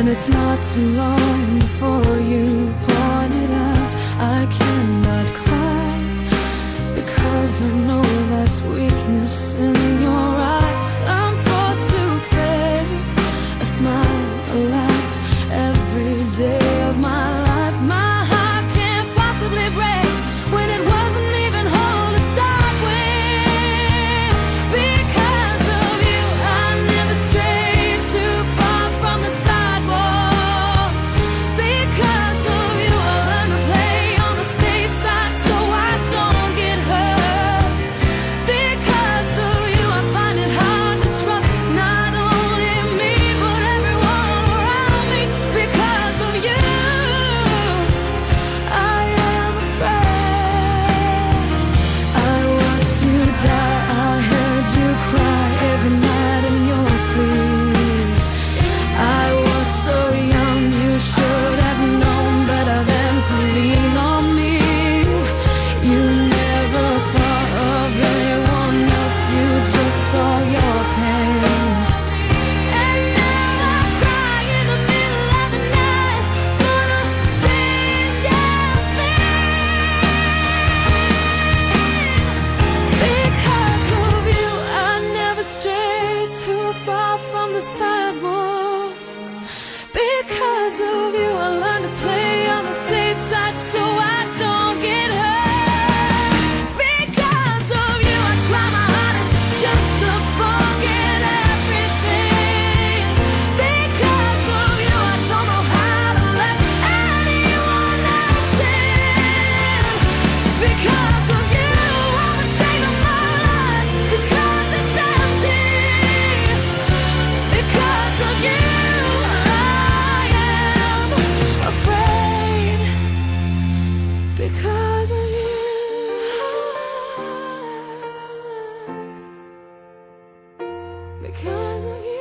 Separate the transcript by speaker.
Speaker 1: And it's not too long before you point it out. I cannot cry because I know that's weakness in your eyes. I'm forced to fake a smile, a laugh every day of my life. My heart can't possibly break when it wasn't even whole to start with. Because of you, I never strayed too far from the sidewalk. Because of you, I learned to play on the safe side so I don't get hurt. Because of you, I find it hard to trust not only me but everyone around me. Because of you, I am afraid. I watched you die, I heard you cry every night in your sleep. I was so young, you should have known better than to lean on me. You never thought of anyone else, you just saw your pain. And now I cry in the middle of the night for the same damn thing. Because of you, I never strayed too far from the sidewalk. Because of you, I learned to play on the safe side so I don't get hurt. Because of you, I try my hardest just to forget everything. Because of you, I don't know how to let anyone else in. Because of you, I'm ashamed of my life because it's empty. Because of you, I am afraid. Because of you. Because of you.